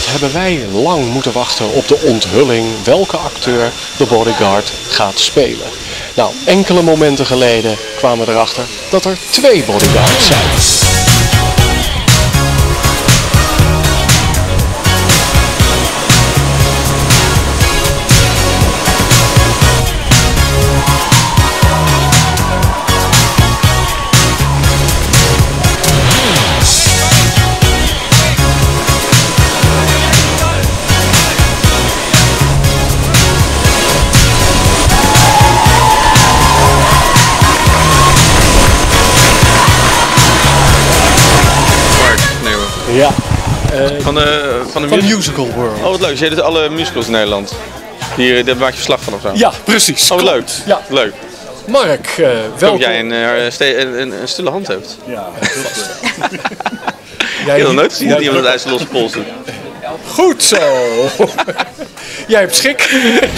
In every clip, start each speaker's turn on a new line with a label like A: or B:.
A: hebben wij lang moeten wachten op de onthulling welke acteur de bodyguard gaat spelen. Nou, enkele momenten geleden kwamen we erachter dat er 2 bodyguards zijn. Ja, van de Musical World.
B: Oh, wat leuk. Jij doet alle musicals in Nederland. Daar maak je verslag van of zo?
A: Ja, precies.
B: Oh, wat leuk.
A: Ja.
B: Leuk.
A: Mark, welkom.
B: Dat jij een stille hand hebt.
C: Ja,
B: Ik heb nog nooit gezien dat iemand het uit zijn losse pols doet.
A: Goed zo. Jij hebt schik.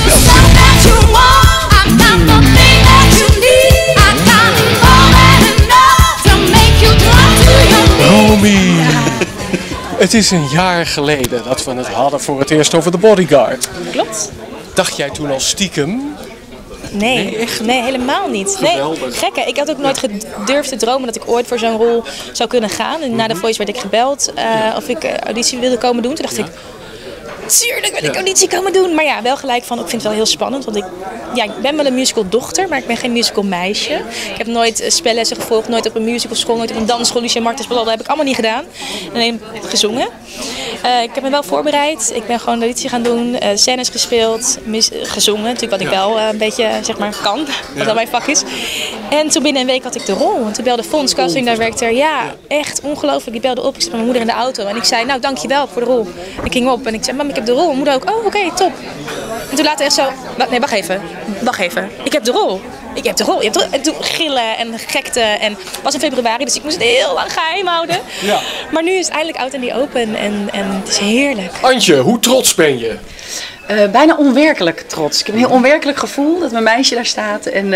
A: Romy. Het is een jaar geleden dat we het hadden voor het eerst over de bodyguard.
D: Klopt.
A: Dacht jij toen al stiekem?
D: Nee, helemaal niet.
A: Geweldig.
D: Nee, gekke. Ik had ook nooit gedurfd te dromen dat ik ooit voor zo'n rol zou kunnen gaan. En na de Voice werd ik gebeld of ik auditie wilde komen doen. Toen dacht ik, tuurlijk wil ik auditie komen doen. Maar ja, wel gelijk van, ik vind het wel heel spannend. Want ik ben wel een musical dochter, maar ik ben geen musical meisje. Ik heb nooit spellessen gevolgd, nooit op een musical school, nooit op een dansschool, Lucien Martens, dat heb ik allemaal niet gedaan. Alleen gezongen. Ik heb me wel voorbereid. Ik ben gewoon een auditie gaan doen, scènes gespeeld, gezongen. Natuurlijk wat ik wel een beetje, zeg maar, kan. Wat wel mijn vak is. En toen binnen een week had ik de rol. En toen belde Fons, casting director. Ja, echt ongelooflijk. Die belde op. Ik zat met mijn moeder in de auto. En ik zei, nou dankjewel voor de rol. En ik ging op en ik zei, mam, ik heb de rol. Mijn moeder ook, oh oké, top. En toen later echt zo, nee, wacht even. Ik heb de rol. Je hebt de rol. En toen gillen en gekte. En het was in februari, dus ik moest het heel lang geheim houden. Ja. Maar nu is het eindelijk out in the open en het is heerlijk.
A: Antje, hoe trots ben je?
E: Bijna onwerkelijk trots. Ik heb een heel onwerkelijk gevoel dat mijn meisje daar staat. En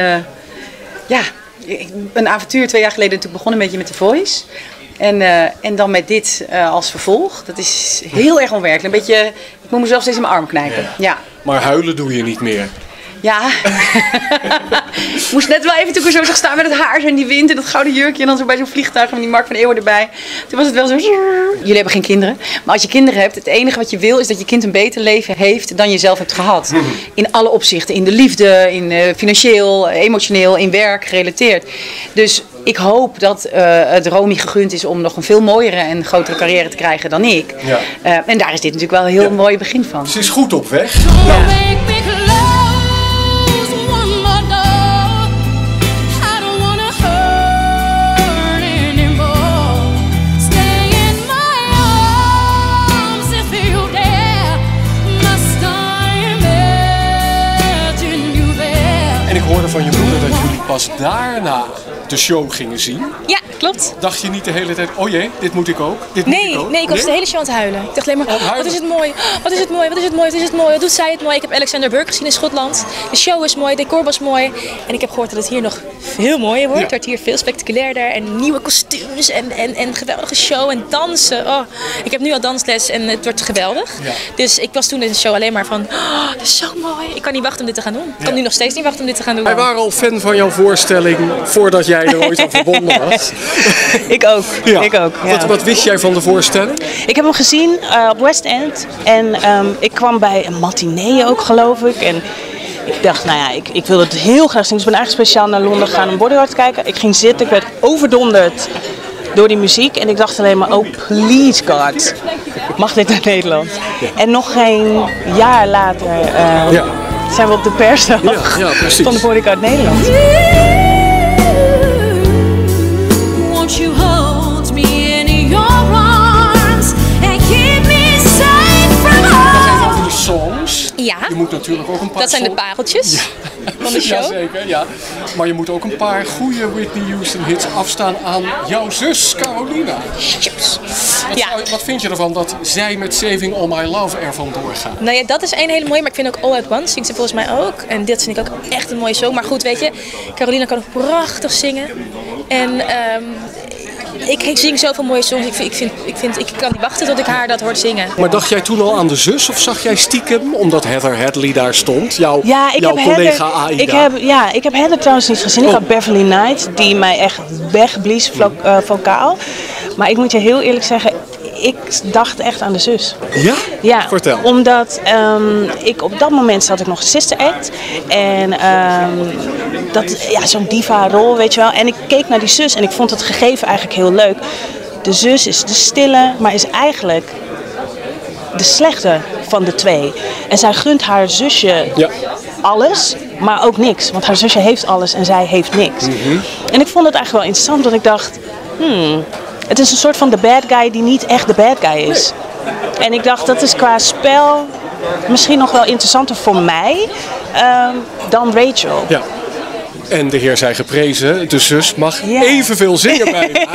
E: een avontuur 2 jaar geleden natuurlijk begonnen een beetje met The Voice. En dan met dit als vervolg. Dat is heel erg onwerkelijk. Een beetje, ik moet mezelf steeds in mijn arm knijpen. Ja.
A: Maar huilen doe je niet meer.
E: Ja, ik moest net wel even toen ik er zo zag staan met het haar zo in die wind en dat gouden jurkje en dan zo bij zo'n vliegtuig met die Mark van Eeuwen erbij. Toen was het wel zo, jullie hebben geen kinderen, maar als je kinderen hebt, het enige wat je wil is dat je kind een beter leven heeft dan je zelf hebt gehad. In alle opzichten, in de liefde, in financieel, emotioneel, in werk, gerelateerd. Dus ik hoop dat het Romy gegund is om nog een veel mooiere en grotere carrière te krijgen dan ik. Ja. En daar is dit natuurlijk wel een heel mooi begin van.
A: Ze is goed op weg.
E: Ja.
A: En ik hoorde van je moeder dat jullie pas daarna de show gingen zien.
D: Ja, klopt.
A: Dacht je niet de hele tijd, oh jee, dit moet ik ook?
D: Nee, ik was de hele show aan het huilen. Ik dacht alleen maar, wat is het mooi, wat is het mooi, wat is het mooi, wat is het mooi, wat doet zij het mooi. Ik heb Alexander Burke gezien in Schotland. De show is mooi, het decor was mooi. En ik heb gehoord dat het hier nog veel mooier wordt. Het wordt hier veel spectaculairder en nieuwe kostuums en geweldige show en dansen. Oh, ik heb nu al dansles en het wordt geweldig. Ja. Dus ik was toen in de show alleen maar van, oh, dat is zo mooi. Ik kan niet wachten om dit te gaan doen. Ik kan nu nog steeds niet wachten om dit te gaan doen.
A: Wij waren al fan van jouw voorstelling voordat jij er ooit aan verbonden was.
F: Ik ook.
A: Ja.
F: Ik ook. Ja.
A: Wat wist jij van de voorstelling?
F: Ik heb hem gezien op West End en ik kwam bij een matinee ook, geloof ik. En ik dacht, nou ja, ik wilde het heel graag zien. Dus ik ben eigenlijk speciaal naar Londen gegaan om Bodyguard te kijken. Ik ging zitten, ik werd overdonderd door die muziek. En ik dacht alleen maar, oh please God, mag dit naar Nederland? Ja. En nog geen jaar later zijn we op de persdag van de Bodyguard Nederland.
D: Ja,
A: je moet natuurlijk ook een paar
D: dat zijn de pareltjes van de show.
A: Jazeker, ja. Maar je moet ook een paar goede Whitney Houston hits afstaan aan jouw zus Carolina. Wat vind je ervan dat zij met Saving All My Love ervan doorgaat?
D: Nou ja, dat is een hele mooie, maar ik vind ook All At Once zingt ze volgens mij ook. En dit vind ik ook echt een mooie song. Maar goed, weet je, Carolina kan ook prachtig zingen. En Ik zing zoveel mooie songs. Ik kan niet wachten tot ik haar dat hoort zingen.
A: Maar dacht jij toen al aan de zus of zag jij stiekem, omdat Heather Hadley daar stond, jouw collega Aida?
F: Ik heb Heather trouwens niet gezien. Ik had Beverly Knight, die mij echt wegblies vocaal. Maar ik moet je heel eerlijk zeggen, ik dacht echt aan de zus.
A: Ja?
F: Ja,
A: vertel.
F: Omdat ik op dat moment zat ik nog Sister Act. En zo'n diva-rol, weet je wel. En ik keek naar die zus en ik vond het gegeven eigenlijk heel leuk. De zus is de stille, maar is eigenlijk de slechte van de twee. En zij gunt haar zusje alles, maar ook niks. Want haar zusje heeft alles en zij heeft niks. Mm-hmm. En ik vond het eigenlijk wel interessant, want ik dacht... Het is een soort van de bad guy die niet echt de bad guy is. Nee. En ik dacht, dat is qua spel misschien nog wel interessanter voor mij dan Rachel.
A: Ja. En de heer zij geprezen, de zus mag evenveel zingen bijna.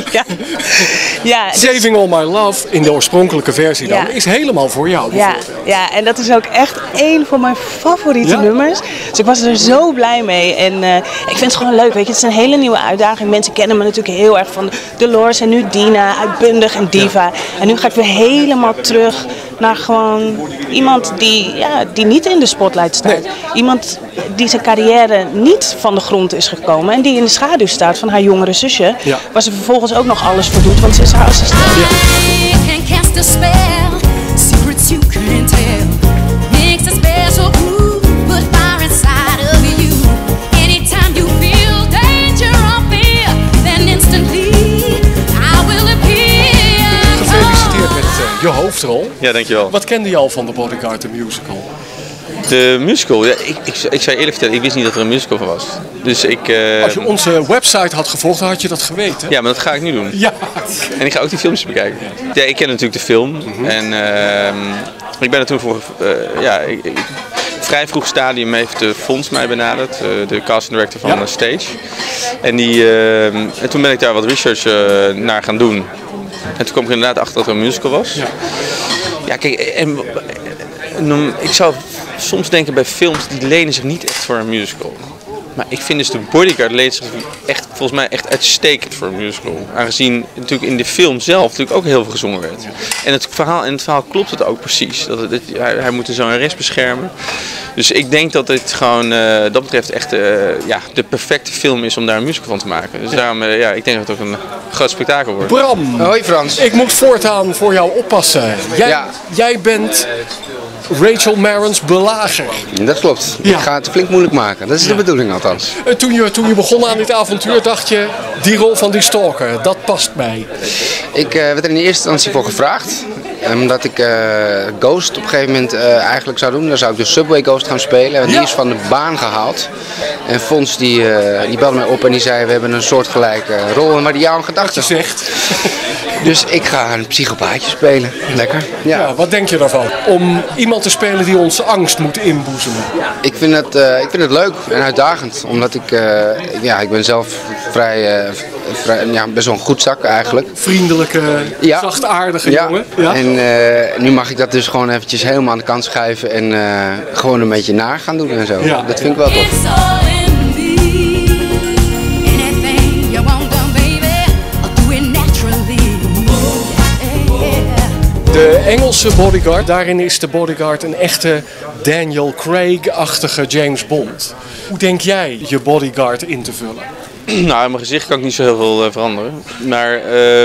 A: Saving All My Love in de oorspronkelijke versie dan is helemaal voor jou.
F: Ja, en dat is ook echt één van mijn favoriete nummers. Dus ik was er zo blij mee. En ik vind het gewoon leuk, weet je. Het is een hele nieuwe uitdaging. Mensen kennen me natuurlijk heel erg van Dolores en nu Dina, uitbundig en diva. Ja. En nu ga ik weer helemaal terug naar gewoon iemand die niet in de spotlight staat. Nee. Iemand die zijn carrière niet van de grond is gekomen en die in de schaduw staat van haar jongere zusje. Ja. Waar ze vervolgens ook nog alles voor doet, want ze is haar assistent. Ja.
A: Gefeliciteerd met je hoofdrol.
B: Ja, dankjewel.
A: Wat kende je al van The Bodyguard, de musical?
B: De musical, ja, ik zou eerlijk vertellen, ik wist niet dat er een musical van was. Dus
A: als je onze website had gevolgd, dan had je dat geweten.
B: Ja, maar dat ga ik nu doen.
A: Ja.
B: En ik ga ook die films bekijken. Ja, ik ken natuurlijk de film. Mm-hmm. En ik ben er toen voor... vrij vroeg stadium heeft de Fonds mij benaderd, de casting director van Stage. En toen ben ik daar wat research naar gaan doen. En toen kwam ik inderdaad achter dat er een musical was. Ja, kijk, ik zou soms denken bij films, die lenen zich niet echt voor een musical. Maar ik vind dus de Bodyguard leent zich echt, volgens mij echt uitstekend voor een musical. Aangezien natuurlijk in de film zelf natuurlijk ook heel veel gezongen werd. En het verhaal klopt het ook precies. Hij moet een zangeres beschermen. Dus ik denk dat dit gewoon dat betreft echt de perfecte film is om daar een musical van te maken. Dus daarom, ik denk dat het ook een groot spektakel wordt.
A: Bram!
C: Hoi Frans.
A: Ik moet voortaan voor jou oppassen. Jij bent Rachel Marron's belager.
C: Dat klopt. Ik ga het flink moeilijk maken. Dat is de bedoeling althans.
A: Toen je begon aan dit avontuur dacht je, die rol van die stalker, dat past mij.
C: Ik werd er in de eerste instantie voor gevraagd. Omdat ik Ghost op een gegeven moment eigenlijk zou doen. Dan zou ik de Subway Ghost gaan spelen. Want die is van de baan gehaald. En Fons die belde mij op en die zei, we hebben een soortgelijke rol. Maar die jou aan gedachten
A: zegt.
C: Dus ik ga een psychopaatje spelen. Lekker.
A: Ja, wat denk je daarvan? Om iemand te spelen die ons angst moet inboezemen.
C: Ik vind het leuk en uitdagend. Omdat ik ben zelf best wel een goed zak eigenlijk.
A: Vriendelijke, zachtaardige jongen. Ja.
C: En nu mag ik dat dus gewoon eventjes helemaal aan de kant schuiven en gewoon een beetje naar gaan doen en zo. Ja. Dat vind ik wel tof.
A: De Engelse Bodyguard, daarin is de Bodyguard een echte Daniel Craig-achtige James Bond. Hoe denk jij je Bodyguard in te vullen?
B: Nou, in mijn gezicht kan ik niet zo heel veel veranderen. Maar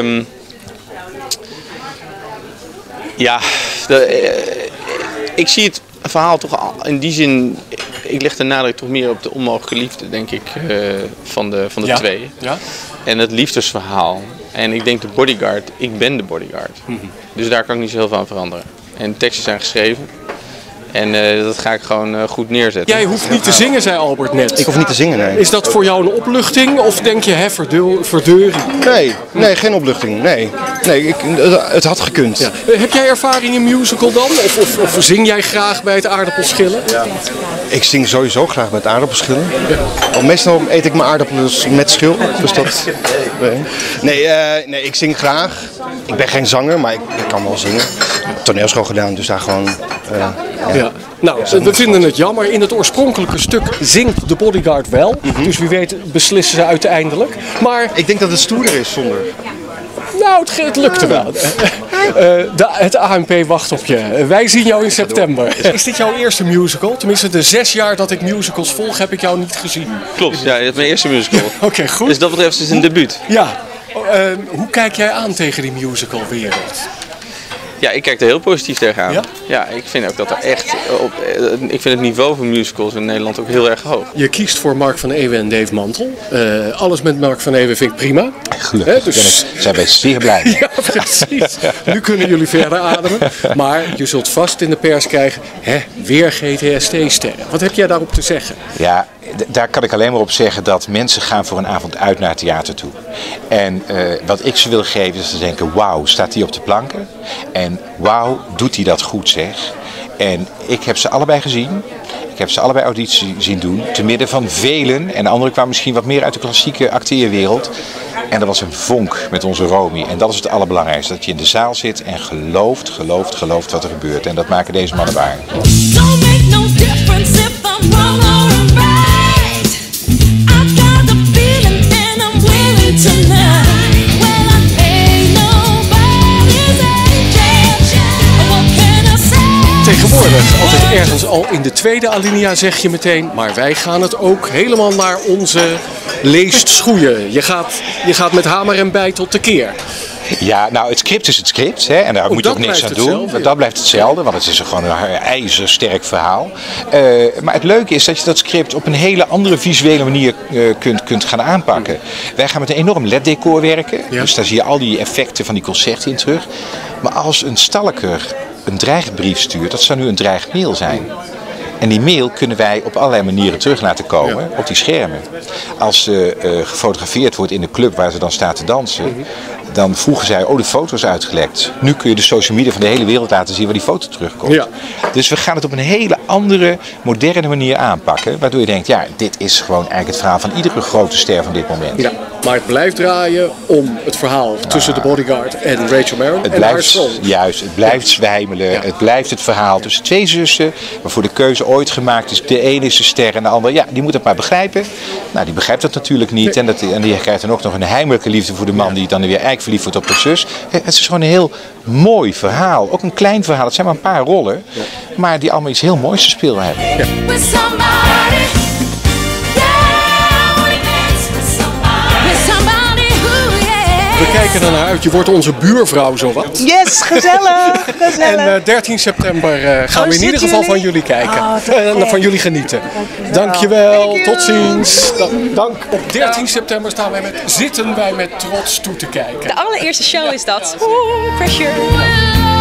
B: ik zie het verhaal toch in die zin, ik leg de nadruk toch meer op de onmogelijke liefde, denk ik, van de twee. Ja. En het liefdesverhaal. En ik denk de Bodyguard, ik ben de Bodyguard. Mm-hmm. Dus daar kan ik niet zo heel veel aan veranderen. En teksten zijn geschreven. En dat ga ik gewoon goed neerzetten.
A: Jij hoeft niet te zingen, zei Albert net.
G: Ik hoef niet te zingen, nee.
A: Is dat voor jou een opluchting of denk je, verdeuring?
G: Nee, geen opluchting. Nee, het had gekund. Ja.
A: Heb jij ervaring in musical dan? Of zing jij graag bij het aardappelschillen? Ja.
G: Ik zing sowieso graag met aardappelschillen. Ja. Meestal eet ik mijn aardappels met schil. Dus dat... Nee, ik zing graag. Ik ben geen zanger, maar ik kan wel zingen. Ik heb toneelschool gedaan, dus daar gewoon
A: Ja. Nou, we vinden het jammer. In het oorspronkelijke stuk zingt de bodyguard wel. Dus wie weet beslissen ze uiteindelijk. Maar
G: Ik denk dat het stoerder is zonder.
A: nou, het lukte wel. Het ANP wacht op je. Wij zien jou in september. Is dit jouw eerste musical? Tenminste, de 6 jaar dat ik musicals volg, heb ik jou niet gezien.
B: Klopt, ja, het is mijn eerste musical.
A: Oké, goed.
B: Dus dat betreft is het een debuut.
A: Ja. Hoe kijk jij aan tegen die musicalwereld?
B: Ja, ik kijk er heel positief tegenaan.
A: Ja?
B: Ja, ik vind ook dat er echt... ik vind het niveau van musicals in Nederland ook heel erg hoog.
A: Je kiest voor Mark van Ewe en Dave Mantel. Alles met Mark van Ewe vind ik prima.
H: Gelukkig,
A: Dus...
H: zijn wij zeer blij mee.
A: Ja, precies. Nu kunnen jullie verder ademen. Maar je zult vast in de pers krijgen, weer GTST-sterren. Wat heb jij daarop te zeggen?
H: Ja, daar kan ik alleen maar op zeggen dat mensen gaan voor een avond uit naar het theater toe. En wat ik ze wil geven is te denken, wauw, staat hij op de planken? En wauw, doet hij dat goed zeg? En ik heb ze allebei gezien. Ik heb ze allebei auditie zien doen, te midden van velen. En de anderen kwamen misschien wat meer uit de klassieke acteerwereld. En er was een vonk met onze Romy. En dat is het allerbelangrijkste. Dat je in de zaal zit en gelooft wat er gebeurt. En dat maken deze mannen waar.
I: Don't make no difference if I'm wrong or right. I got the feeling and I'm willing to learn. Well, I ain't nobody's angel. What can I say?
A: Tegenwoordig, altijd ergens al in de tweede alinea zeg je meteen, maar wij gaan het ook helemaal naar onze leest schoeien. Je gaat met hamer en bijtel tekeer.
H: Ja, nou het script is het script. Hè, en daar moet je ook niks aan doen. Dat blijft hetzelfde, want het is gewoon een ijzersterk verhaal. Maar het leuke is dat je dat script op een hele andere visuele manier kunt gaan aanpakken. Wij gaan met een enorm LED-decor werken.
A: Ja.
H: Dus daar zie je al die effecten van die concerten in terug. Maar als een stalker een dreigbrief stuurt, dat zou nu een dreigmail zijn. En die mail kunnen wij op allerlei manieren terug laten komen op die schermen. Als ze gefotografeerd wordt in de club waar ze dan staat te dansen, dan vroegen zij, de foto is uitgelekt. Nu kun je de social media van de hele wereld laten zien waar die foto terugkomt. Ja. Dus we gaan het op een hele andere, moderne manier aanpakken. Waardoor je denkt, ja, dit is gewoon eigenlijk het verhaal van iedere grote ster van dit moment.
A: Ja, maar het blijft draaien om het verhaal tussen de bodyguard en Rachel Marin en haar zoon.
H: Juist, het blijft zwijmelen. Ja. Het blijft het verhaal tussen twee zussen, waarvoor de keuze ooit gemaakt is. De ene is de ster en de andere, ja, die moet het maar begrijpen. Nou, die begrijpt dat natuurlijk niet. Nee. En die krijgt dan ook nog een heimelijke liefde voor de man die dan weer eigenlijk verliefd wordt op de zus. Het is gewoon een heel mooi verhaal. Ook een klein verhaal. Het zijn maar een paar rollen. Ja. Maar die allemaal iets heel moois te spelen hebben. Ja.
A: We kijken er naar uit. Je wordt onze buurvrouw zowat.
F: Yes, gezellig.
A: En 13 september gaan we in ieder geval van jullie kijken. Van jullie genieten. Dankjewel. Tot ziens. Dank. Op 13 september zitten wij met trots toe te kijken.
D: De allereerste show is dat. Pressure.